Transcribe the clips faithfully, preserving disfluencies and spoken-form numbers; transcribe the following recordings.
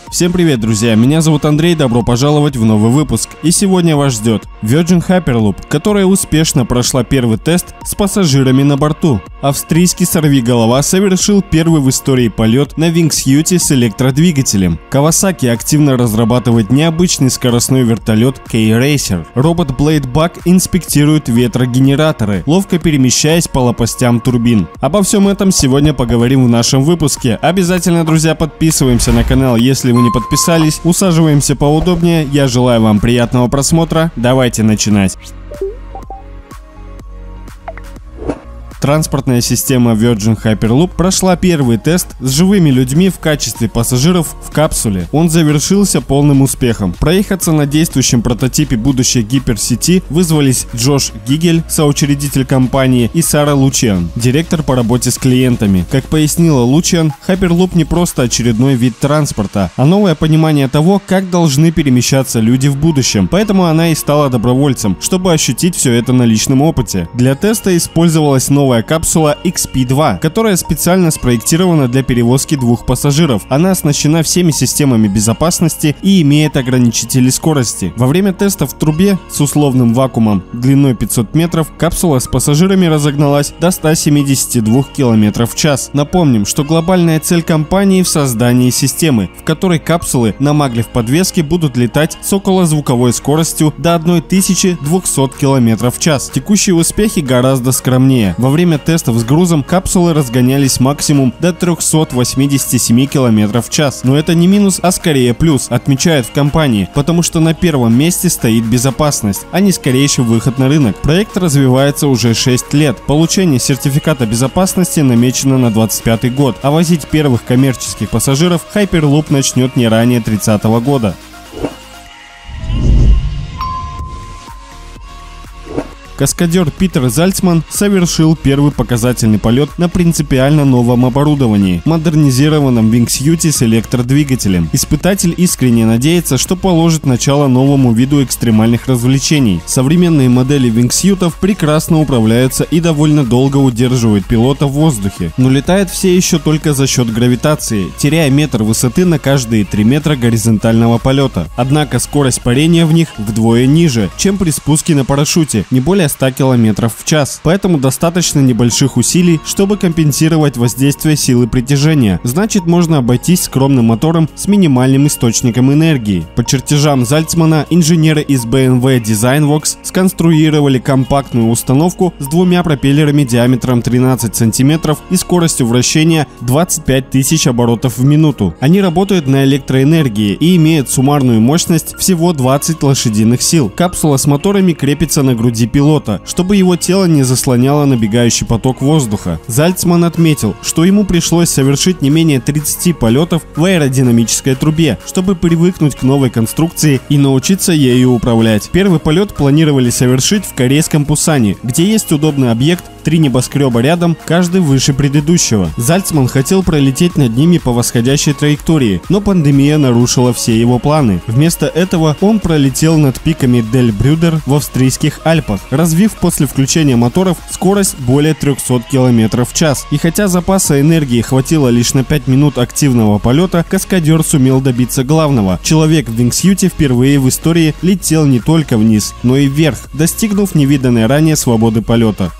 Всем привет, друзья, меня зовут Андрей, добро пожаловать в новый выпуск. И сегодня вас ждет Virgin Hyperloop, которая успешно прошла первый тест с пассажирами на борту. Австрийский сорвиголова совершил первый в истории полет на Wingsuit с электродвигателем. Kawasaki активно разрабатывает необычный скоростной вертолет K-Racer. Робот Blade Bug инспектирует ветрогенераторы, ловко перемещаясь по лопастям турбин. Обо всем этом сегодня поговорим в нашем выпуске. Обязательно, друзья, подписываемся на канал, если вы не подписались. Усаживаемся поудобнее. Я желаю вам приятного просмотра. Давайте начинать. Транспортная система Virgin Hyperloop прошла первый тест с живыми людьми в качестве пассажиров в капсуле. Он завершился полным успехом. Проехаться на действующем прототипе будущей гиперсети вызвались Джош Гигель, соучредитель компании, и Сара Лучиан, директор по работе с клиентами. Как пояснила Лучиан, Hyperloop не просто очередной вид транспорта, а новое понимание того, как должны перемещаться люди в будущем. Поэтому она и стала добровольцем, чтобы ощутить все это на личном опыте. Для теста использовалась новая капсула икс пи два, которая специально спроектирована для перевозки двух пассажиров. Она оснащена всеми системами безопасности и имеет ограничители скорости. Во время теста в трубе с условным вакуумом длиной пятьсот метров капсула с пассажирами разогналась до ста семидесяти двух километров в час. Напомним, что глобальная цель компании в создании системы, в которой капсулы на маглев-подвеске будут летать с околозвуковой скоростью до тысячи двухсот километров в час. Текущие успехи гораздо скромнее. Во время Во время тестов с грузом капсулы разгонялись максимум до трёхсот восьмидесяти семи километров в час. Но это не минус, а скорее плюс, отмечают в компании, потому что на первом месте стоит безопасность, а не скорейший выход на рынок. Проект развивается уже шесть лет. Получение сертификата безопасности намечено на двадцать пятый год, а возить первых коммерческих пассажиров Hyperloop начнет не ранее тридцатого года. Каскадер Питер Зальцман совершил первый показательный полет на принципиально новом оборудовании – модернизированном Wingsuit с электродвигателем. Испытатель искренне надеется, что положит начало новому виду экстремальных развлечений. Современные модели Wingsuit'ов прекрасно управляются и довольно долго удерживают пилота в воздухе, но летают все еще только за счет гравитации, теряя метр высоты на каждые три метра горизонтального полета. Однако скорость парения в них вдвое ниже, чем при спуске на парашюте, не более ста километров в час. Поэтому достаточно небольших усилий, чтобы компенсировать воздействие силы притяжения. Значит, можно обойтись скромным мотором с минимальным источником энергии. По чертежам Зальцмана, инженеры из бэ эм вэ Designworks сконструировали компактную установку с двумя пропеллерами диаметром тринадцать сантиметров и скоростью вращения двадцать пять тысяч оборотов в минуту. Они работают на электроэнергии и имеют суммарную мощность всего двадцать лошадиных сил. Капсула с моторами крепится на груди пилота, чтобы его тело не заслоняло набегающий поток воздуха. Зальцман отметил, что ему пришлось совершить не менее тридцати полетов в аэродинамической трубе, чтобы привыкнуть к новой конструкции и научиться ею управлять. Первый полет планировали совершить в корейском Пусане, где есть удобный объект, три небоскреба рядом, каждый выше предыдущего. Зальцман хотел пролететь над ними по восходящей траектории, но пандемия нарушила все его планы. Вместо этого он пролетел над пиками Дель Брюдер в австрийских Альпах, развив после включения моторов скорость более трёхсот километров в час. И хотя запаса энергии хватило лишь на пять минут активного полета, каскадер сумел добиться главного. Человек в Wingsuit впервые в истории летел не только вниз, но и вверх, достигнув невиданной ранее свободы полета.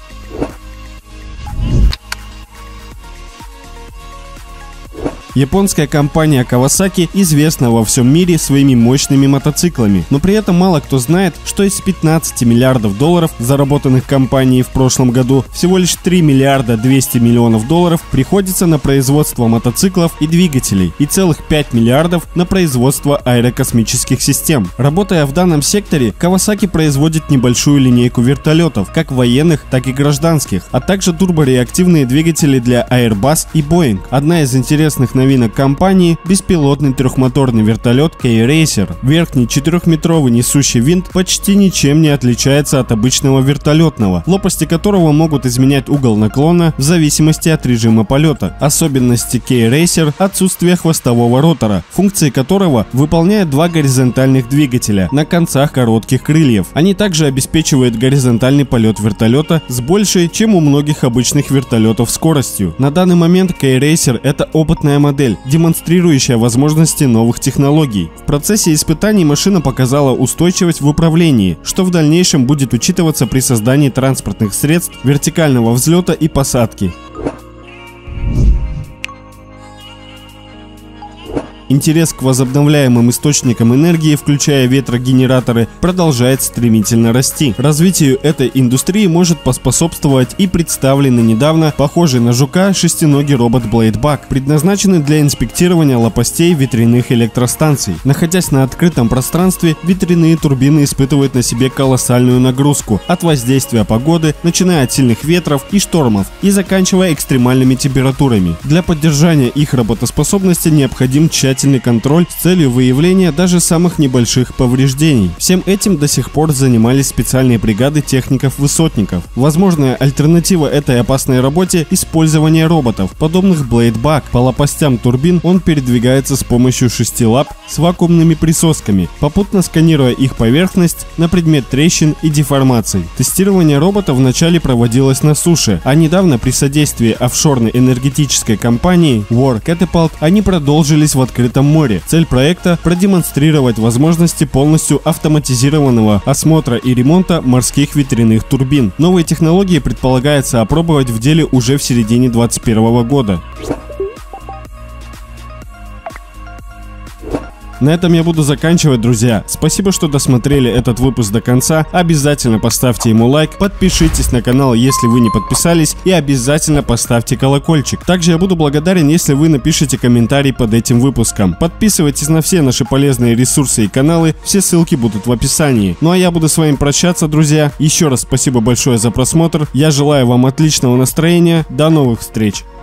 Японская компания Kawasaki известна во всем мире своими мощными мотоциклами, но при этом мало кто знает, что из пятнадцати миллиардов долларов, заработанных компанией в прошлом году, всего лишь три миллиарда двести миллионов долларов приходится на производство мотоциклов и двигателей, и целых пять миллиардов на производство аэрокосмических систем. Работая в данном секторе, Kawasaki производит небольшую линейку вертолетов, как военных, так и гражданских, а также турбореактивные двигатели для Airbus и Boeing. Одна из интересных новинок компании – беспилотный трехмоторный вертолет K-Racer. Верхний четырехметровый несущий винт почти ничем не отличается от обычного вертолетного, лопасти которого могут изменять угол наклона в зависимости от режима полета. Особенности K-Racer – отсутствие хвостового ротора, функции которого выполняют два горизонтальных двигателя на концах коротких крыльев. Они также обеспечивают горизонтальный полет вертолета с большей, чем у многих обычных вертолетов, скоростью. На данный момент K-Racer – это опытная модель модель, демонстрирующая возможности новых технологий. В процессе испытаний машина показала устойчивость в управлении, что в дальнейшем будет учитываться при создании транспортных средств вертикального взлета и посадки. Интерес к возобновляемым источникам энергии, включая ветрогенераторы, продолжает стремительно расти. Развитию этой индустрии может поспособствовать и представленный недавно похожий на жука шестиногий робот BladeBug, предназначенный для инспектирования лопастей ветряных электростанций. Находясь на открытом пространстве, ветряные турбины испытывают на себе колоссальную нагрузку от воздействия погоды, начиная от сильных ветров и штормов и заканчивая экстремальными температурами. Для поддержания их работоспособности необходим тщательный контроль с целью выявления даже самых небольших повреждений. Всем этим до сих пор занимались специальные бригады техников-высотников. Возможная альтернатива этой опасной работе – использование роботов, подобных BladeBug. По лопастям турбин он передвигается с помощью шести лап с вакуумными присосками, попутно сканируя их поверхность на предмет трещин и деформаций. Тестирование робота вначале проводилось на суше, а недавно при содействии офшорной энергетической компании War Catapult они продолжились в открытом море. Цель проекта – продемонстрировать возможности полностью автоматизированного осмотра и ремонта морских ветряных турбин. Новые технологии предполагается опробовать в деле уже в середине две тысячи двадцать первого года. На этом я буду заканчивать, друзья. Спасибо, что досмотрели этот выпуск до конца. Обязательно поставьте ему лайк, подпишитесь на канал, если вы не подписались, и обязательно поставьте колокольчик. Также я буду благодарен, если вы напишите комментарий под этим выпуском. Подписывайтесь на все наши полезные ресурсы и каналы, все ссылки будут в описании. Ну а я буду с вами прощаться, друзья. Еще раз спасибо большое за просмотр. Я желаю вам отличного настроения. До новых встреч!